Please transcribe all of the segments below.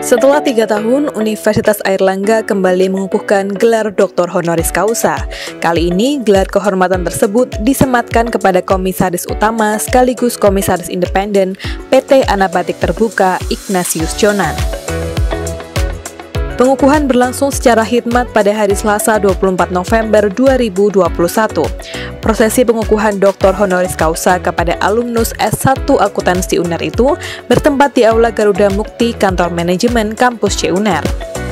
Setelah 3 tahun, Universitas Airlangga kembali mengukuhkan gelar Doktor Honoris Causa. Kali ini, gelar kehormatan tersebut disematkan kepada Komisaris Utama sekaligus Komisaris Independen PT Anabatik Terbuka Ignatius Jonan. Pengukuhan berlangsung secara khidmat pada hari Selasa 24 November 2021. Prosesi pengukuhan Dr. Honoris Causa kepada alumnus S1 Akuntansi UNER itu bertempat di Aula Garuda Mukti Kantor Manajemen Kampus CUNER.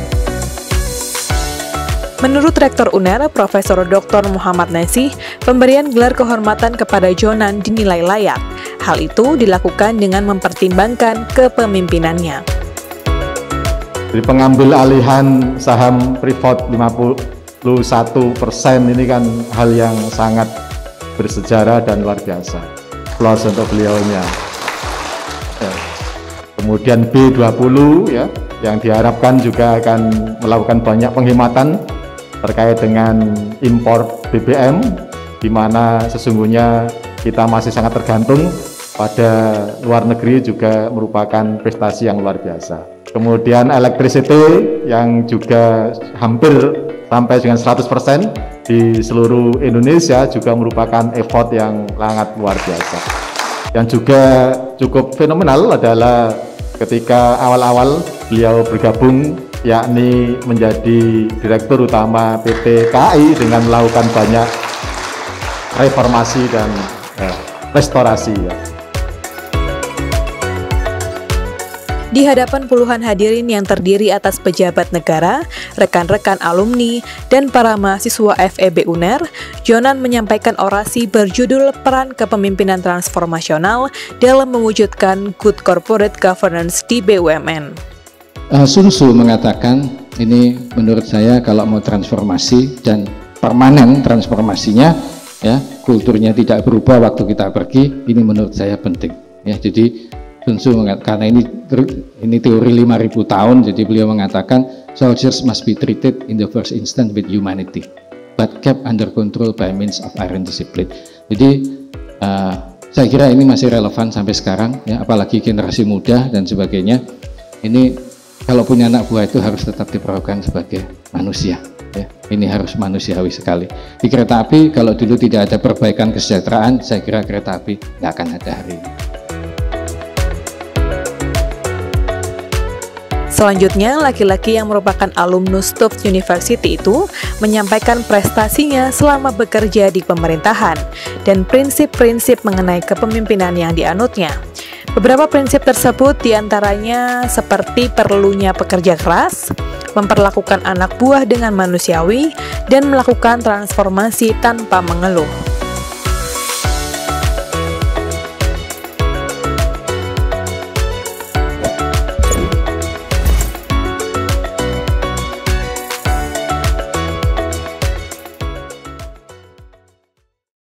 Menurut Rektor UNER, Profesor Dr. Muhammad Nasih, pemberian gelar kehormatan kepada Jonan dinilai layak. Hal itu dilakukan dengan mempertimbangkan kepemimpinannya. Jadi pengambil alihan saham Freeport 51% ini kan hal yang sangat bersejarah dan luar biasa. Plus untuk beliaunya. Ya. Kemudian B20 ya, yang diharapkan juga akan melakukan banyak penghematan terkait dengan impor BBM, di mana sesungguhnya kita masih sangat tergantung pada luar negeri, juga merupakan prestasi yang luar biasa. Kemudian electricity yang juga hampir sampai dengan 100% di seluruh Indonesia juga merupakan effort yang sangat luar biasa. Yang juga cukup fenomenal adalah ketika awal-awal beliau bergabung, yakni menjadi Direktur Utama PT KAI dengan melakukan banyak reformasi dan restorasi ya. Di hadapan puluhan hadirin yang terdiri atas pejabat negara, rekan-rekan alumni, dan para mahasiswa FEB UNER, Jonan menyampaikan orasi berjudul Peran Kepemimpinan Transformasional dalam mewujudkan Good Corporate Governance di BUMN. Sun Tzu mengatakan, ini menurut saya kalau mau transformasi dan permanen transformasinya, ya kulturnya tidak berubah waktu kita pergi, ini menurut saya penting. Ya, jadi Sun Tzu karena ini teori 5.000 tahun, jadi beliau mengatakan soldiers must be treated in the first instance with humanity, but kept under control by means of iron discipline. Jadi saya kira ini masih relevan sampai sekarang, ya, apalagi generasi muda dan sebagainya. Ini kalau punya anak buah itu harus tetap diperlakukan sebagai manusia. Ya. Ini harus manusiawi sekali. Di kereta api kalau dulu tidak ada perbaikan kesejahteraan, saya kira kereta api nggak akan ada hari ini. Selanjutnya, laki-laki yang merupakan alumnus Tufts University itu menyampaikan prestasinya selama bekerja di pemerintahan dan prinsip-prinsip mengenai kepemimpinan yang dianutnya. Beberapa prinsip tersebut diantaranya seperti perlunya pekerja keras, memperlakukan anak buah dengan manusiawi, dan melakukan transformasi tanpa mengeluh.